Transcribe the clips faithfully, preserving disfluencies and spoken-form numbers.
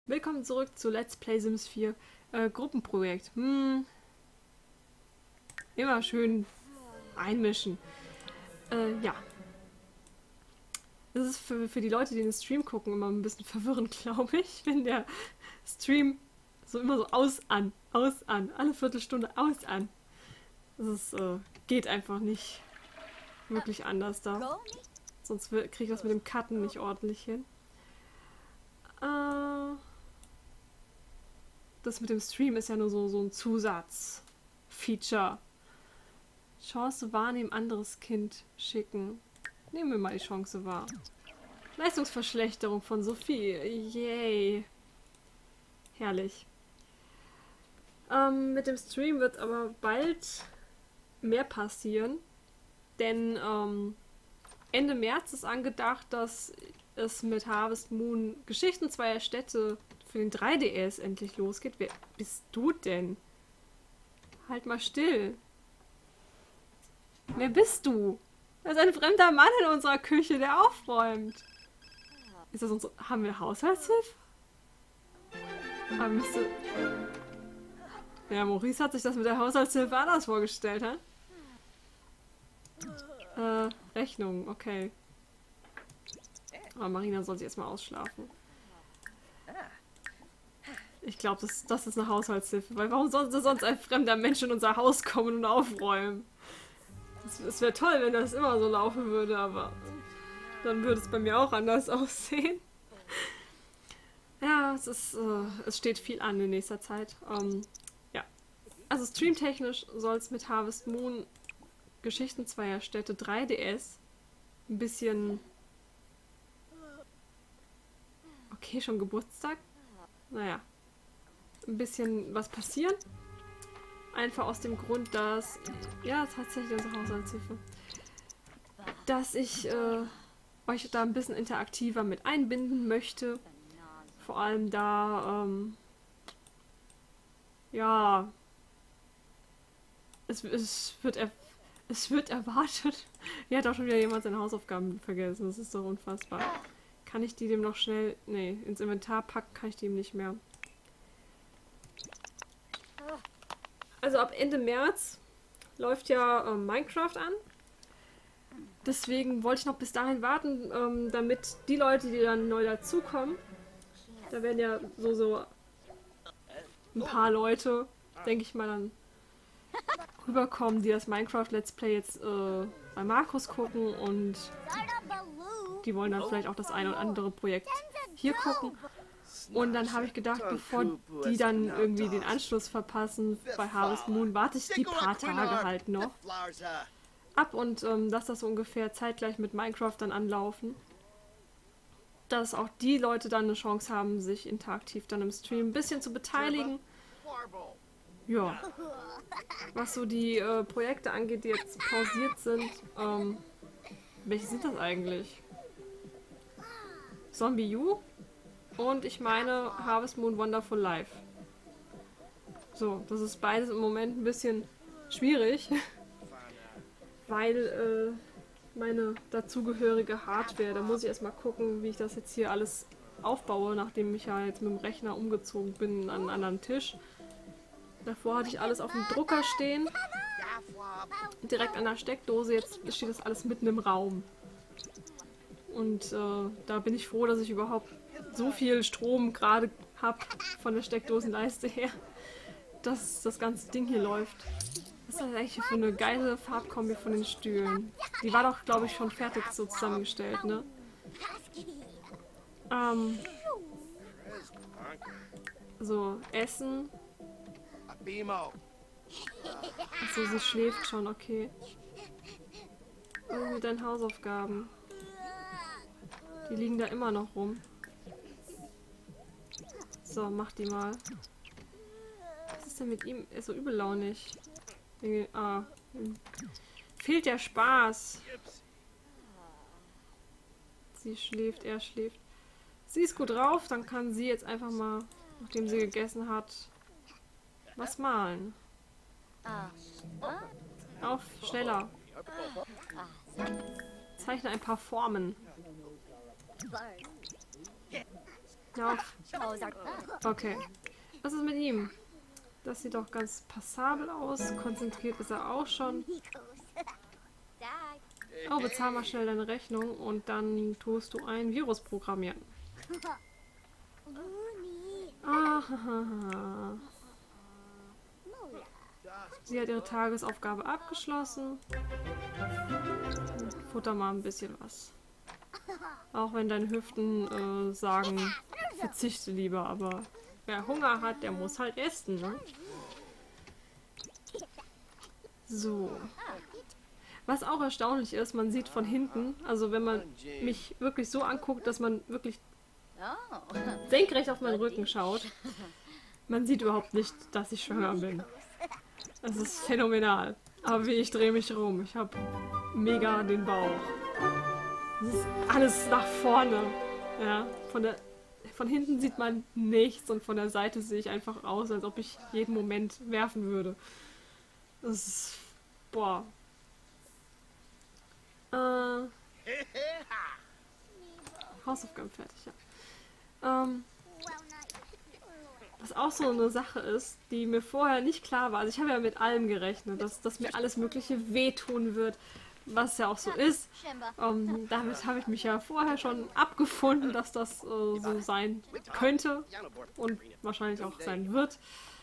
Willkommen zurück zu Let's Play Sims vier äh, Gruppenprojekt. Hm. Immer schön einmischen. Äh, ja. Das ist für, für die Leute, die den Stream gucken, immer ein bisschen verwirrend, glaube ich, wenn der Stream so immer so aus, an, aus, an, alle Viertelstunde aus, an. Das ist, äh, geht einfach nicht wirklich anders da. Sonst kriege ich das mit dem Cutten nicht ordentlich hin. Äh, das mit dem Stream ist ja nur so, so ein Zusatz-Feature. Chance wahrnehmen, anderes Kind schicken. Nehmen wir mal die Chance wahr. Leistungsverschlechterung von Sophie. Yay. Herrlich. Ähm, mit dem Stream wird aber bald mehr passieren. Denn ähm, Ende März ist angedacht, dass es mit Harvest Moon Geschichten zweier Städte für den drei D S endlich losgeht. Wer bist du denn? Halt mal still. Wer bist du? Da ist ein fremder Mann in unserer Küche, der aufräumt. Ist das unsere... Haben wir Haushaltshilfe? Aber müsste... Ja, Maurice hat sich das mit der Haushaltshilfe anders vorgestellt, hä? Äh, Rechnung, okay. Aber Marina soll sich erstmal ausschlafen. Ich glaube, das, das ist eine Haushaltshilfe, weil warum sollte sonst ein fremder Mensch in unser Haus kommen und aufräumen? Es wäre toll, wenn das immer so laufen würde, aber dann würde es bei mir auch anders aussehen. Ja, es ist, äh, es steht viel an in nächster Zeit. Ähm, ja. Also streamtechnisch soll es mit Harvest Moon Geschichten zweier Städte drei D S ein bisschen... Okay, schon Geburtstag? Naja. Ein bisschen was passieren. Einfach aus dem Grund, dass... Ja, tatsächlich unsere Haushaltshilfe. Dass ich äh, euch da ein bisschen interaktiver mit einbinden möchte. Vor allem da... Ähm, ja... Es, es, wird er, es wird erwartet... Hier hat auch schon wieder jemand seine Hausaufgaben vergessen. Das ist doch unfassbar. Kann ich die dem noch schnell... Nee, ins Inventar packen kann ich dem nicht mehr. Also ab Ende März läuft ja ähm, Minecraft an. Deswegen wollte ich noch bis dahin warten, ähm, damit die Leute, die dann neu dazukommen, da werden ja so, so ein paar Leute, denke ich mal, dann rüberkommen, die das Minecraft Let's Play jetzt äh, bei Markus gucken und die wollen dann vielleicht auch das eine oder andere Projekt hier gucken. Und dann habe ich gedacht, bevor die dann irgendwie den Anschluss verpassen bei Harvest Moon, warte ich die paar Tage halt noch ab und ähm, lasse das so ungefähr zeitgleich mit Minecraft dann anlaufen. Dass auch die Leute dann eine Chance haben, sich interaktiv dann im Stream ein bisschen zu beteiligen. Ja. Was so die äh, Projekte angeht, die jetzt pausiert sind. Ähm, welche sind das eigentlich? Zombie U? Und ich meine Harvest Moon Wonderful Life. So, das ist beides im Moment ein bisschen schwierig, weil äh, meine dazugehörige Hardware, da muss ich erstmal gucken, wie ich das jetzt hier alles aufbaue, nachdem ich ja jetzt mit dem Rechner umgezogen bin an einen anderen Tisch. Davor hatte ich alles auf dem Drucker stehen, direkt an der Steckdose, jetzt steht das alles mitten im Raum. Und äh, da bin ich froh, dass ich überhaupt so viel Strom gerade habe von der Steckdosenleiste her, dass das ganze Ding hier läuft. Was ist das eigentlich für eine geile Farbkombi von den Stühlen? Die war doch, glaube ich, schon fertig so zusammengestellt, ne? Ähm. So, Essen. Achso, sie schläft schon, okay. Und mit deinen Hausaufgaben. Die liegen da immer noch rum. So, mach die mal. Was ist denn mit ihm? Er ist so übellaunig. Ah. Fehlt der Spaß. Sie schläft, er schläft. Sie ist gut drauf, dann kann sie jetzt einfach mal, nachdem sie gegessen hat, was malen. Auf, schneller. Zeichne ein paar Formen. Ja. Okay. Was ist mit ihm? Das sieht doch ganz passabel aus. Konzentriert ist er auch schon. Oh, bezahl mal schnell deine Rechnung und dann tust du ein Virus programmieren. Ah, sie hat ihre Tagesaufgabe abgeschlossen. Futter mal ein bisschen was. Auch wenn deine Hüften äh, sagen, verzichte lieber, aber wer Hunger hat, der muss halt essen, ne? So. Was auch erstaunlich ist, man sieht von hinten, also wenn man mich wirklich so anguckt, dass man wirklich senkrecht auf meinen Rücken schaut, man sieht überhaupt nicht, dass ich schwanger bin. Das ist phänomenal. Aber wie ich drehe mich rum, ich habe mega den Bauch. Das ist alles nach vorne. Ja, von der, von hinten sieht man nichts und von der Seite sehe ich einfach aus, als ob ich jeden Moment werfen würde. Das ist, boah. Äh, Hausaufgaben fertig, ja. Ähm, was auch so eine Sache ist, die mir vorher nicht klar war. Also ich habe ja mit allem gerechnet, dass, dass mir alles Mögliche wehtun wird, was ja auch so ist. Ähm, damit habe ich mich ja vorher schon abgefunden, dass das äh, so sein könnte und wahrscheinlich auch sein wird.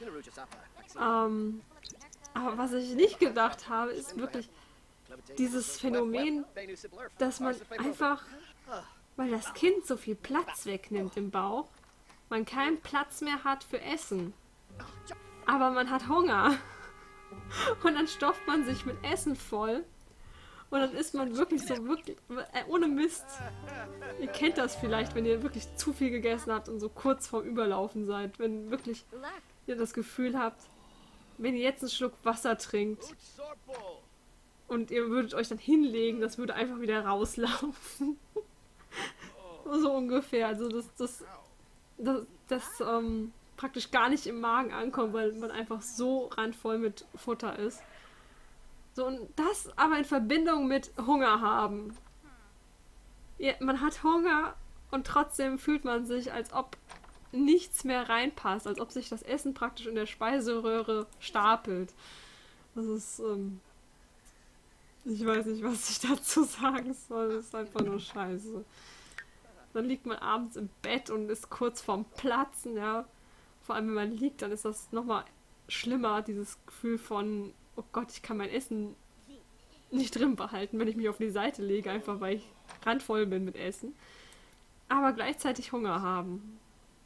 Ähm, aber was ich nicht gedacht habe, ist wirklich dieses Phänomen, dass man einfach, weil das Kind so viel Platz wegnimmt im Bauch, man keinen Platz mehr hat für Essen. Aber man hat Hunger. Und dann stopft man sich mit Essen voll. Und dann ist man wirklich so, wirklich, äh, ohne Mist. Ihr kennt das vielleicht, wenn ihr wirklich zu viel gegessen habt und so kurz vorm Überlaufen seid. Wenn wirklich ihr das Gefühl habt, wenn ihr jetzt einen Schluck Wasser trinkt und ihr würdet euch dann hinlegen, das würde einfach wieder rauslaufen. So ungefähr. Also das, das, das, das ähm, praktisch gar nicht im Magen ankommt, weil man einfach so randvoll mit Futter ist. So, und das aber in Verbindung mit Hunger haben. Ja, man hat Hunger und trotzdem fühlt man sich, als ob nichts mehr reinpasst, als ob sich das Essen praktisch in der Speiseröhre stapelt. Das ist, ähm, ich weiß nicht, was ich dazu sagen soll, das ist einfach nur scheiße. Dann liegt man abends im Bett und ist kurz vorm Platzen, ja. Vor allem, wenn man liegt, dann ist das nochmal schlimmer, dieses Gefühl von, oh Gott, ich kann mein Essen nicht drin behalten, wenn ich mich auf die Seite lege, einfach weil ich randvoll bin mit Essen. Aber gleichzeitig Hunger haben.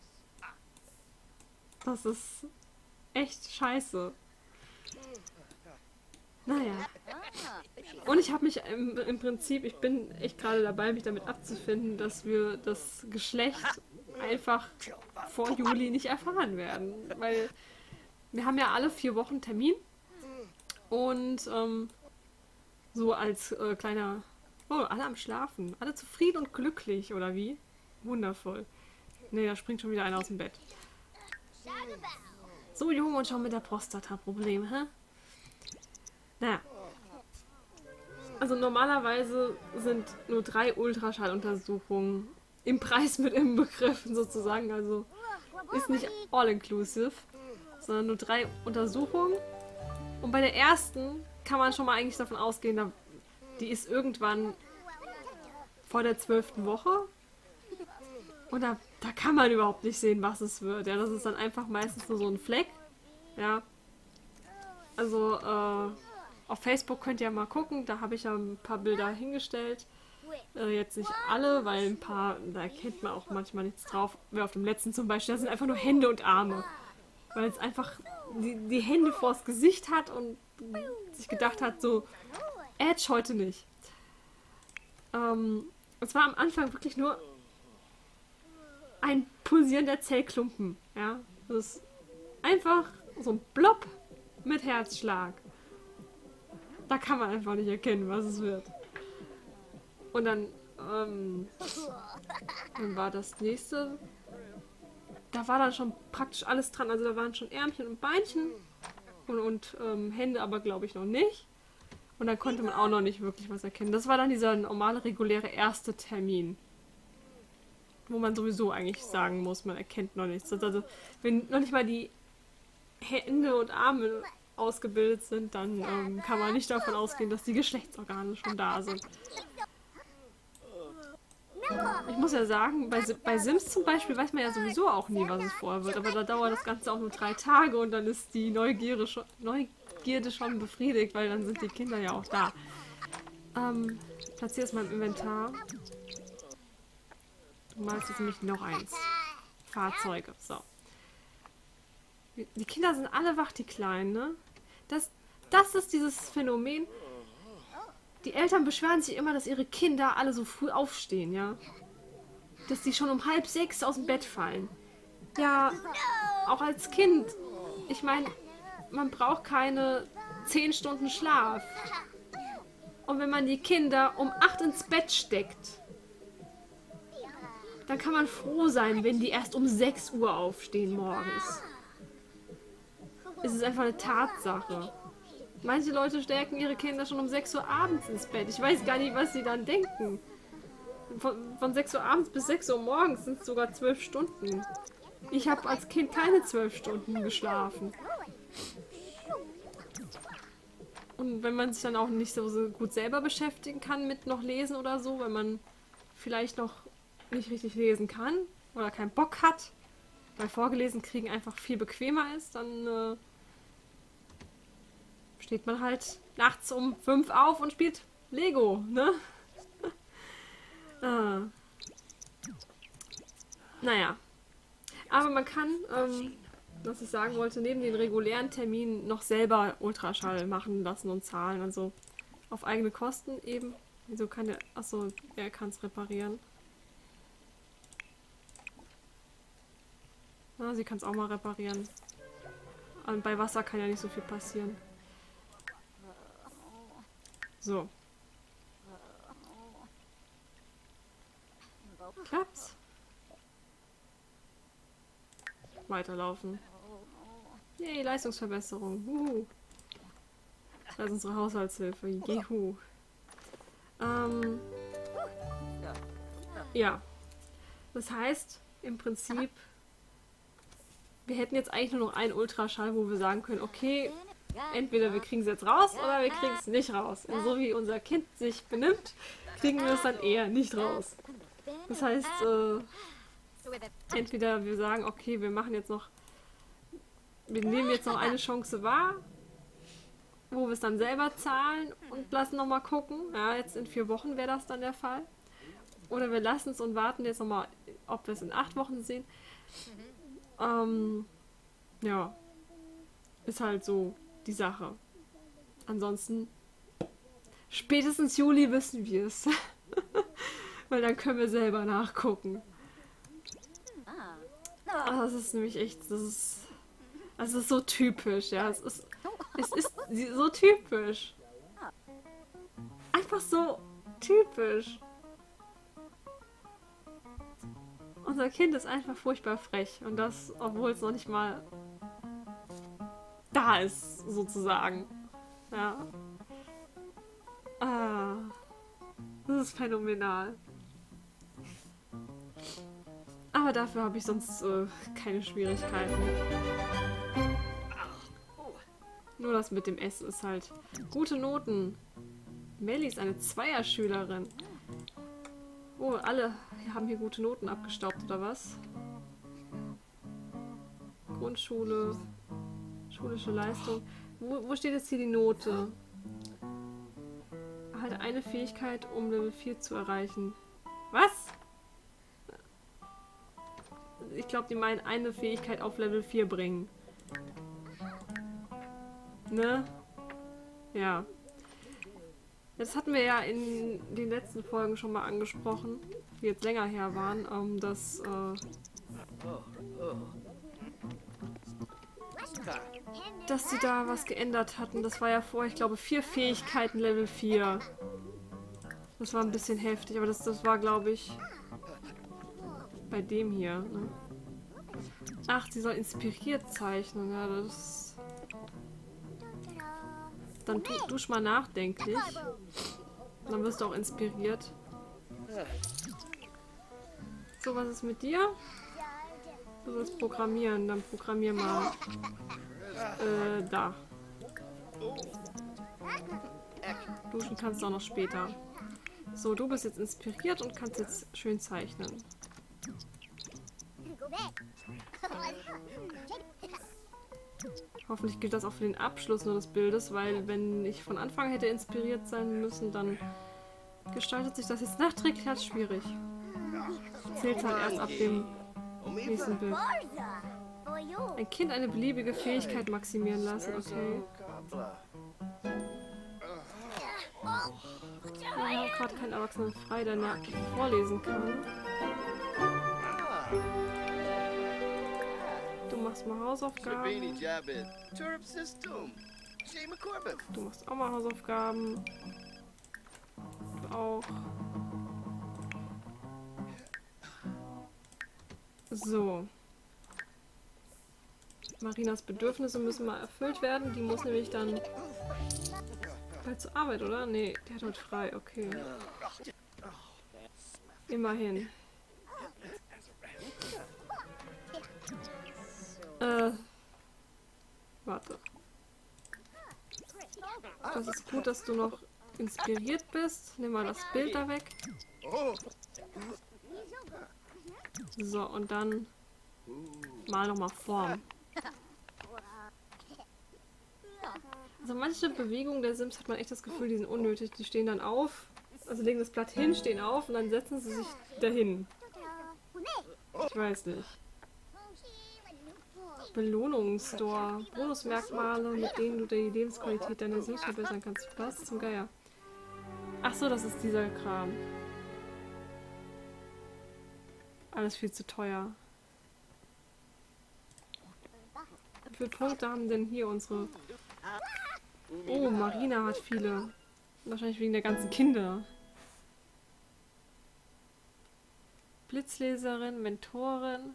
Das ist echt scheiße. Naja. Und ich habe mich im, im Prinzip, ich bin echt gerade dabei, mich damit abzufinden, dass wir das Geschlecht einfach vor Juli nicht erfahren werden. Weil wir haben ja alle vier Wochen Termin. Und ähm, so als äh, kleiner... Oh, alle am Schlafen. Alle zufrieden und glücklich, oder wie? Wundervoll. Ne, da springt schon wieder einer aus dem Bett. So jung und schon mit der Prostata-Problem, hä? Naja. Also normalerweise sind nur drei Ultraschalluntersuchungen im Preis mit inbegriffen sozusagen. Also ist nicht all-inclusive, sondern nur drei Untersuchungen. Und bei der ersten kann man schon mal eigentlich davon ausgehen, die ist irgendwann vor der zwölften Woche. Und da, da kann man überhaupt nicht sehen, was es wird. Ja, das ist dann einfach meistens nur so ein Fleck. Ja. Also, äh, auf Facebook könnt ihr mal gucken, da habe ich ja ein paar Bilder hingestellt. Äh, jetzt nicht alle, weil ein paar, da erkennt man auch manchmal nichts drauf. Wie auf dem letzten zum Beispiel, das sind einfach nur Hände und Arme. Weil es einfach die, die Hände vors Gesicht hat und sich gedacht hat, so, Edge heute nicht. Ähm, es war am Anfang wirklich nur ein pulsierender Zellklumpen. Ja, das ist einfach so ein Blob mit Herzschlag. Da kann man einfach nicht erkennen, was es wird. Und dann, ähm, dann war das nächste, da war dann schon praktisch alles dran. Also da waren schon Ärmchen und Beinchen und, und ähm, Hände aber, glaube ich, noch nicht. Und dann konnte man auch noch nicht wirklich was erkennen. Das war dann dieser normale, reguläre erste Termin. wo man sowieso eigentlich sagen muss, man erkennt noch nichts. Also wenn noch nicht mal die Hände und Arme ausgebildet sind, dann ähm, kann man nicht davon ausgehen, dass die Geschlechtsorgane schon da sind. Ich muss ja sagen, bei, bei Sims zum Beispiel weiß man ja sowieso auch nie, was es vorher wird. Aber da dauert das Ganze auch nur drei Tage und dann ist die Neugierde schon, Neugierde schon befriedigt, weil dann sind die Kinder ja auch da. Ähm, ich platziere es mal im Inventar. Du malst jetzt nämlich noch eins. Fahrzeuge, so. Die Kinder sind alle wach, die Kleinen, ne? Das, das ist dieses Phänomen. Die Eltern beschweren sich immer, dass ihre Kinder alle so früh aufstehen, ja? Dass die schon um halb sechs aus dem Bett fallen. Ja, auch als Kind. Ich meine, man braucht keine zehn Stunden Schlaf. Und wenn man die Kinder um acht ins Bett steckt, dann kann man froh sein, wenn die erst um sechs Uhr aufstehen morgens. Es ist einfach eine Tatsache. Manche Leute stecken ihre Kinder schon um sechs Uhr abends ins Bett. Ich weiß gar nicht, was sie dann denken. Von, von sechs Uhr abends bis sechs Uhr morgens sind es sogar zwölf Stunden. Ich habe als Kind keine zwölf Stunden geschlafen. Und wenn man sich dann auch nicht so, so gut selber beschäftigen kann mit noch lesen oder so, weil man vielleicht noch nicht richtig lesen kann oder keinen Bock hat, weil vorgelesen kriegen einfach viel bequemer ist, dann äh, steht man halt nachts um fünf auf und spielt Lego, ne? ah. Naja. Aber man kann, ähm, was ich sagen wollte, neben den regulären Terminen noch selber Ultraschall machen lassen und zahlen. Also auf eigene Kosten eben. Wieso kann der... Achso, er kann es reparieren. Na, sie kann es auch mal reparieren. Und bei Wasser kann ja nicht so viel passieren. So. Klappt's? Weiterlaufen. Yay, Leistungsverbesserung. Uhu. Das ist unsere Haushaltshilfe. Juhu. Ähm. Ja. Das heißt, im Prinzip, wir hätten jetzt eigentlich nur noch einen Ultraschall, wo wir sagen können, okay, entweder wir kriegen es jetzt raus oder wir kriegen es nicht raus. Und so wie unser Kind sich benimmt, kriegen wir es dann eher nicht raus. Das heißt, äh, entweder wir sagen, okay, wir machen jetzt noch, wir nehmen jetzt noch eine Chance wahr, wo wir es dann selber zahlen und lassen nochmal gucken. Ja, jetzt in vier Wochen wäre das dann der Fall. Oder wir lassen es und warten jetzt nochmal, ob wir es in acht Wochen sehen. Ähm, ja, ist halt so die Sache. Ansonsten, spätestens Juli wissen wir es. Weil dann können wir selber nachgucken. Ah, das ist nämlich echt, das ist, das ist so typisch, ja. Es ist, es ist so typisch. Einfach so typisch. Unser Kind ist einfach furchtbar frech. Und das, obwohl es noch nicht mal da ist, sozusagen. Ja. Ah. Das ist phänomenal. Aber dafür habe ich sonst äh, keine Schwierigkeiten. Nur das mit dem Essen ist halt... Gute Noten. Melly ist eine Zweierschülerin. Oh, alle haben hier gute Noten abgestaubt, oder was? Grundschule. Schulische Leistung. Wo, wo steht jetzt hier die Note? Halt eine Fähigkeit, um Level vier zu erreichen. Was? Ich glaube, die meinen eine Fähigkeit auf Level vier bringen. Ne? Ja. Das hatten wir ja in den letzten Folgen schon mal angesprochen, die jetzt länger her waren, ähm, dass, äh, dass sie da was geändert hatten. Das war ja vorher, ich glaube, vier Fähigkeiten Level vier. Das war ein bisschen heftig, aber das, das war, glaube ich, bei dem hier. Ne? Ach, sie soll inspiriert zeichnen. Ja, das... Dann tu, dusch mal nachdenklich. Dann wirst du auch inspiriert. So, was ist mit dir? Du willst programmieren, dann programmier mal. Äh, da. Duschen kannst du auch noch später. So, du bist jetzt inspiriert und kannst jetzt schön zeichnen. Hoffentlich gilt das auch für den Abschluss nur des Bildes, weil wenn ich von Anfang hätte inspiriert sein müssen, dann gestaltet sich das jetzt nachträglich als schwierig. Zählt halt erst ab dem nächsten Bild. Ein Kind eine beliebige Fähigkeit maximieren lassen, okay. Ich habe gerade keinen Erwachsenen frei, der vorlesen kann. Du machst mal Hausaufgaben. Du machst auch mal Hausaufgaben. Du auch. So. Marinas Bedürfnisse müssen mal erfüllt werden. Die muss nämlich dann bald zur Arbeit, oder? Nee, die hat heute frei. Okay. Immerhin. Äh. Warte. Das ist gut, dass du noch inspiriert bist. Nimm mal das Bild da weg. So, und dann mal nochmal Form. Also manche Bewegungen der Sims hat man echt das Gefühl, die sind unnötig. Die stehen dann auf, also legen das Blatt hin, stehen auf und dann setzen sie sich dahin. Ich weiß nicht. Belohnungsstore. Bonusmerkmale, mit denen du die Lebensqualität deiner Sims verbessern kannst. Was zum Geier? Ach so, das ist dieser Kram. Alles viel zu teuer. Wie viele Punkte haben denn hier unsere... Oh, Marina hat viele. Wahrscheinlich wegen der ganzen Kinder. Blitzleserin, Mentorin.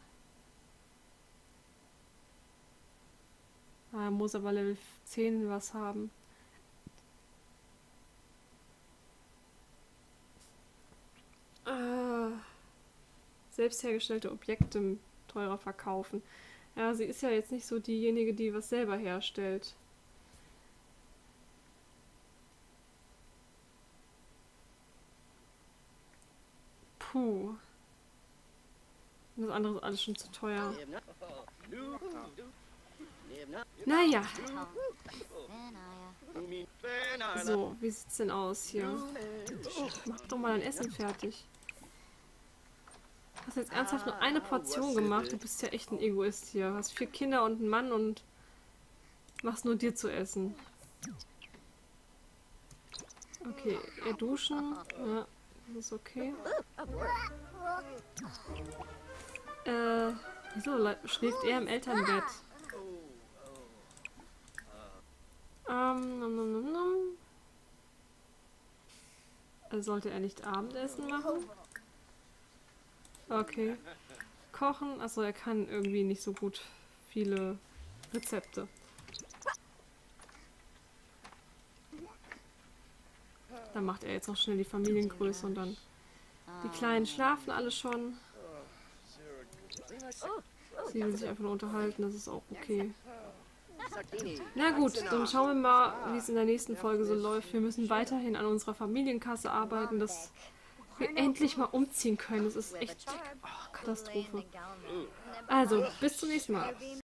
Ah, muss aber Level zehn was haben. Ah, selbst hergestellte Objekte teurer verkaufen. Ja, sie ist ja jetzt nicht so diejenige, die was selber herstellt. Puh. Das andere ist alles schon zu teuer. Naja. So, wie sieht's denn aus hier? Mach doch mal dein Essen fertig. Hast jetzt ernsthaft nur eine Portion gemacht? Du bist ja echt ein Egoist hier. Hast vier Kinder und einen Mann und machst nur dir zu essen. Okay, eher duschen. Ja, das ist okay. Äh, wieso schläft er im Elternbett? Ähm, nom, nom, nom, nom. Äh, sollte er nicht Abendessen machen? Okay. Kochen? Achso, er kann irgendwie nicht so gut viele Rezepte. Dann macht er jetzt noch schnell die Familiengröße und dann... Die Kleinen schlafen alle schon. Sie will sich einfach nur unterhalten, das ist auch okay. Na gut, dann schauen wir mal, wie es in der nächsten Folge so läuft. Wir müssen weiterhin an unserer Familienkasse arbeiten, dass wir endlich mal umziehen können. Das ist echt oh, Katastrophe. Also, bis zum nächsten Mal.